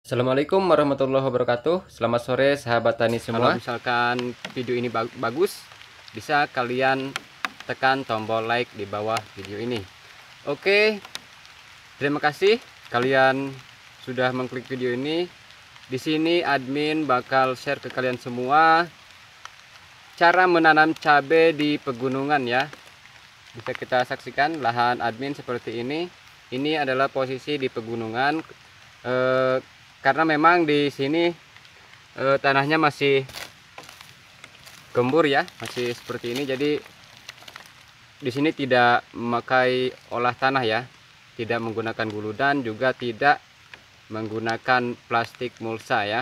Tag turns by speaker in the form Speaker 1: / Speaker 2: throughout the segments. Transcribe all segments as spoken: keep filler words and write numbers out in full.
Speaker 1: Assalamualaikum warahmatullahi wabarakatuh. Selamat sore sahabat tani semua.
Speaker 2: Kalau misalkan video ini bagus, bisa kalian tekan tombol like di bawah video ini. Oke, terima kasih kalian sudah mengklik video ini. Di sini admin bakal share ke kalian semua cara menanam cabai di pegunungan ya. Bisa kita saksikan lahan admin seperti ini. Ini adalah posisi di pegunungan. Eh, karena memang di sini eh, tanahnya masih gembur ya, masih seperti ini. Jadi di sini tidak memakai olah tanah ya, tidak menggunakan guludan, juga tidak menggunakan plastik mulsa ya.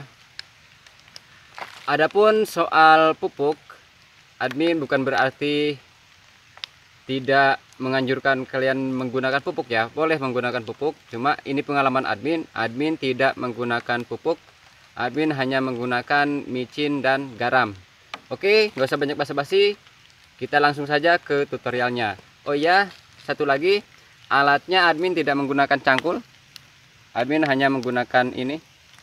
Speaker 2: Adapun soal pupuk, admin bukan berarti tidak menganjurkan kalian menggunakan pupuk ya. Boleh menggunakan pupuk, cuma ini pengalaman admin. Admin tidak menggunakan pupuk, admin hanya menggunakan micin dan garam. Oke, nggak usah banyak basa-basi, kita langsung saja ke tutorialnya. Oh ya, satu lagi, alatnya admin tidak menggunakan cangkul, admin hanya menggunakan ini.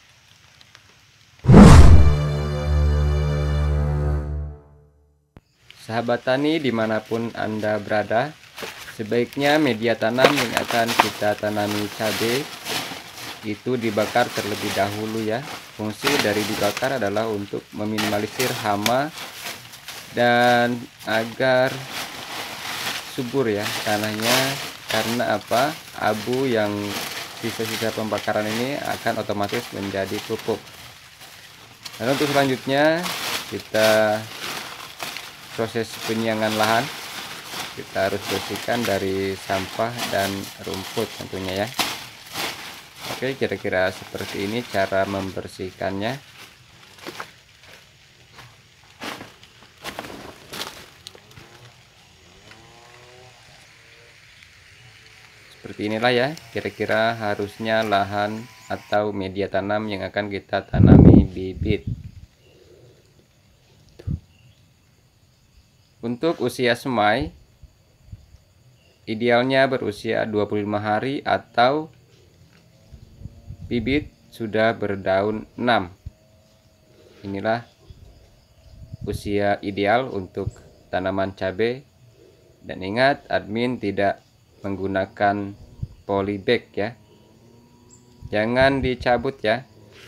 Speaker 1: Sahabat tani dimanapun Anda berada, sebaiknya media tanam yang akan kita tanami cabai itu dibakar terlebih dahulu ya. Fungsi dari dibakar adalah untuk meminimalisir hama dan agar subur ya tanahnya. Karena apa? Abu yang sisa-sisa pembakaran ini akan otomatis menjadi pupuk. Lalu untuk selanjutnya kita proses penyiangan lahan. Kita harus bersihkan dari sampah dan rumput tentunya ya. Oke, kira-kira seperti ini cara membersihkannya. Seperti inilah ya, kira-kira harusnya lahan atau media tanam yang akan kita tanami bibit. Untuk usia semai, idealnya berusia dua puluh lima hari atau bibit sudah berdaun enam. Inilah usia ideal untuk tanaman cabai. Dan ingat, admin tidak menggunakan polybag ya. Jangan dicabut ya.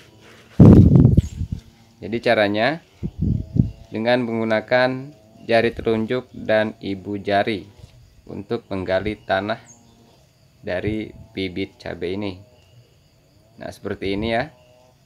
Speaker 1: Jadi caranya dengan menggunakan jari telunjuk dan ibu jari untuk menggali tanah dari bibit cabai ini. Nah, seperti ini ya.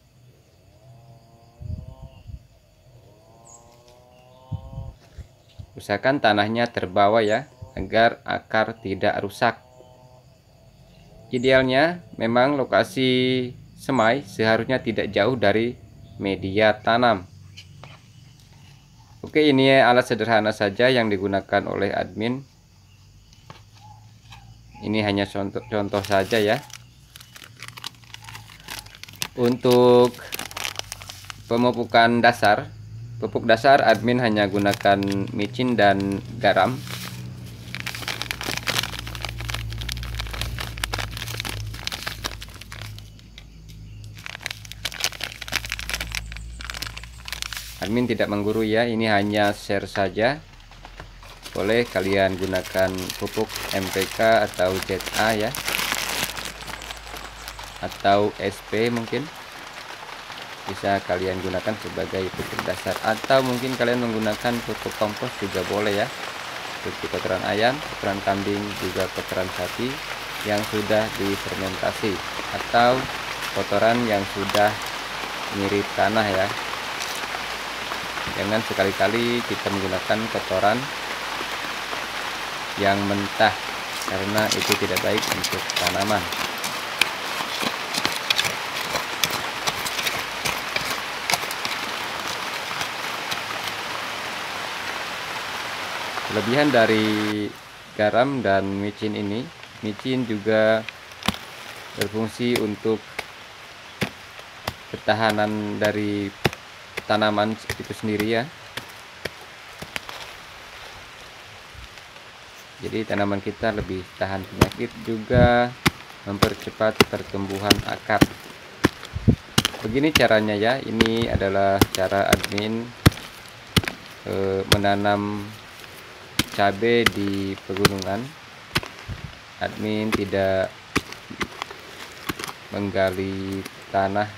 Speaker 1: Usahakan tanahnya terbawa ya, agar akar tidak rusak. Idealnya memang lokasi semai seharusnya tidak jauh dari media tanam. Oke, ini alat sederhana saja yang digunakan oleh admin. Ini hanya contoh, contoh saja ya. Untuk pemupukan dasar, pupuk dasar admin hanya gunakan micin dan garam. Admin tidak menggurui ya, ini hanya share saja. Boleh kalian gunakan pupuk M P K atau Z A ya, atau S P mungkin bisa kalian gunakan sebagai pupuk dasar, atau mungkin kalian menggunakan pupuk kompos juga boleh ya, seperti kotoran ayam, kotoran kambing, juga kotoran sapi yang sudah difermentasi, atau kotoran yang sudah mirip tanah ya. Jangan sekali-kali kita menggunakan kotoran yang mentah, karena itu tidak baik untuk tanaman. Kelebihan dari garam dan micin ini, micin juga berfungsi untuk ketahanan dari tanaman itu sendiri ya. Jadi tanaman kita lebih tahan penyakit, juga mempercepat pertumbuhan akar. begini caranya ya. Ini adalah cara admin e, menanam cabai di pegunungan. Admin tidak menggali tanah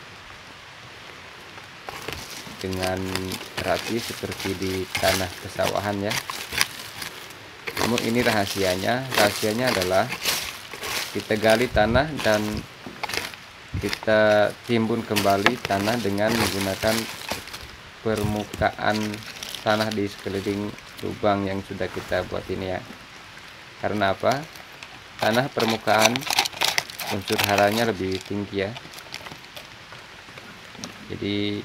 Speaker 1: dengan rapi seperti di tanah pesawahan ya. Namun ini rahasianya. Rahasianya adalah kita gali tanah dan kita timbun kembali tanah dengan menggunakan permukaan tanah di sekeliling lubang yang sudah kita buat ini ya. Karena apa? Tanah permukaan unsur haranya lebih tinggi ya. Jadi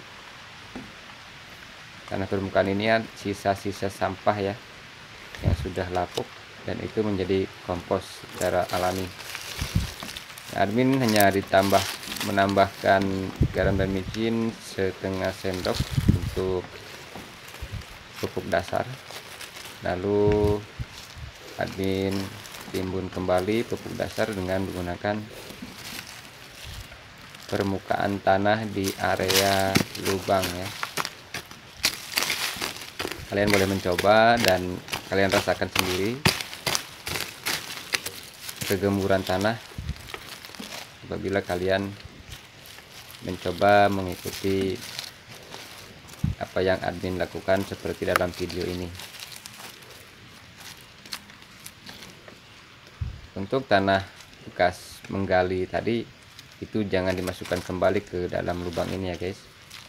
Speaker 1: tanah permukaan ini ya sisa-sisa sampah ya yang sudah lapuk, dan itu menjadi kompos secara alami. Nah, admin hanya ditambah menambahkan garam dan micin setengah sendok untuk pupuk dasar, lalu admin timbun kembali pupuk dasar dengan menggunakan permukaan tanah di area lubang ya. Kalian boleh mencoba dan kalian rasakan sendiri kegemburan tanah apabila kalian mencoba mengikuti apa yang admin lakukan seperti dalam video ini. Untuk tanah bekas menggali tadi itu jangan dimasukkan kembali ke dalam lubang ini ya guys.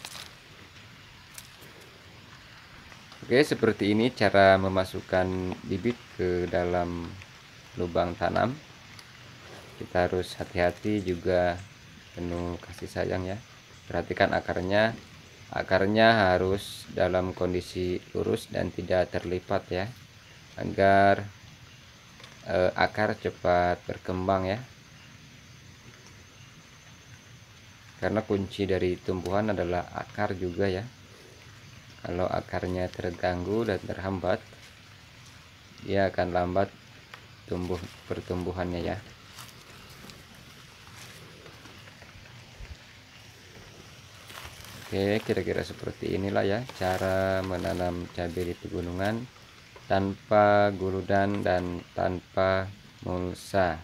Speaker 1: Oke, seperti ini cara memasukkan bibit ke dalam lubang tanam. Kita harus hati-hati juga penuh kasih sayang ya. Perhatikan akarnya. Akarnya harus dalam kondisi lurus dan tidak terlipat ya, agar eh, akar cepat berkembang ya. Karena kunci dari tumbuhan adalah akar juga ya. Kalau akarnya terganggu dan terhambat, dia akan lambat tumbuh pertumbuhannya ya. Oke, kira-kira seperti inilah ya cara menanam cabai di pegunungan tanpa guludan dan tanpa mulsa.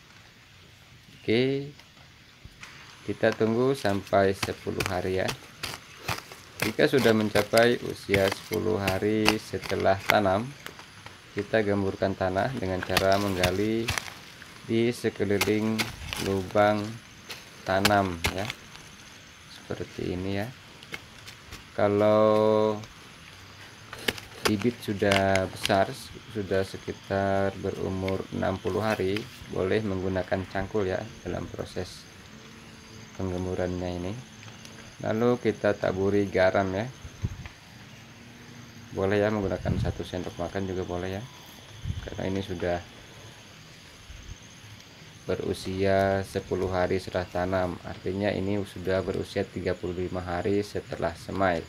Speaker 1: Oke, kita tunggu sampai sepuluh hari ya. Jika sudah mencapai usia sepuluh hari setelah tanam, kita gemburkan tanah dengan cara menggali di sekeliling lubang tanam ya, seperti ini ya. Kalau bibit sudah besar, sudah sekitar berumur enam puluh hari, boleh menggunakan cangkul ya dalam proses penggemburannya ini. Lalu kita taburi garam ya, boleh ya menggunakan satu sendok makan juga boleh ya, karena ini sudah berusia sepuluh hari setelah tanam, artinya ini sudah berusia tiga puluh lima hari setelah semai.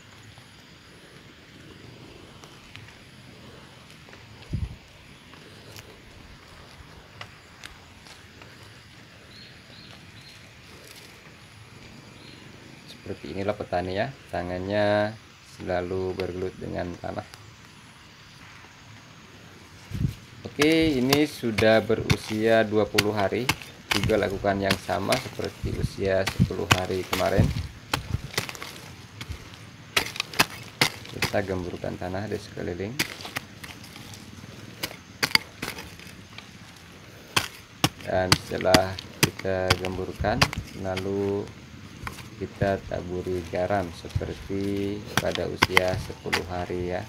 Speaker 1: Seperti inilah petani ya, tangannya selalu bergelut dengan tanah. Oke, ini sudah berusia dua puluh hari, juga lakukan yang sama seperti usia sepuluh hari kemarin. Kita gemburkan tanah di sekeliling. Dan setelah kita gemburkan, lalu kita taburi garam seperti pada usia sepuluh hari ya.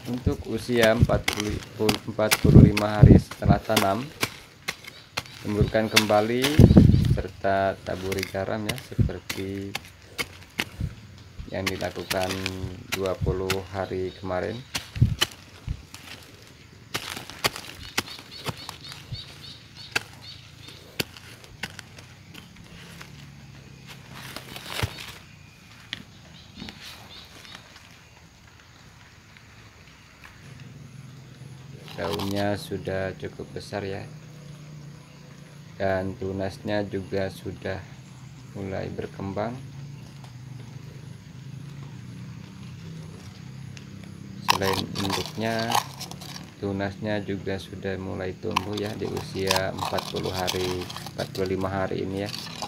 Speaker 1: Untuk usia empat puluh lima hari setelah tanam, semburkan kembali serta taburi garam ya, seperti yang dilakukan dua puluh hari kemarin. Daunnya sudah cukup besar ya, dan tunasnya juga sudah mulai berkembang. Selain induknya, tunasnya juga sudah mulai tumbuh ya di usia empat puluh hari, empat puluh lima hari ini ya.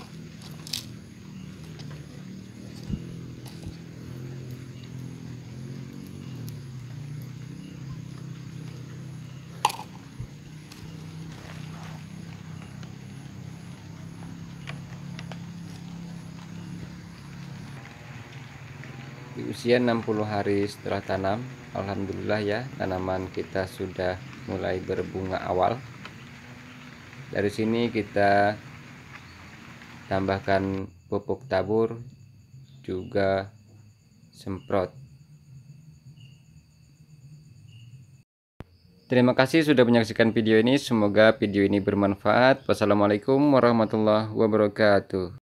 Speaker 1: Di usia enam puluh hari setelah tanam, alhamdulillah ya, tanaman kita sudah mulai berbunga awal. Dari sini kita tambahkan pupuk tabur, juga semprot. Terima kasih sudah menyaksikan video ini. Semoga video ini bermanfaat. Wassalamualaikum warahmatullahi wabarakatuh.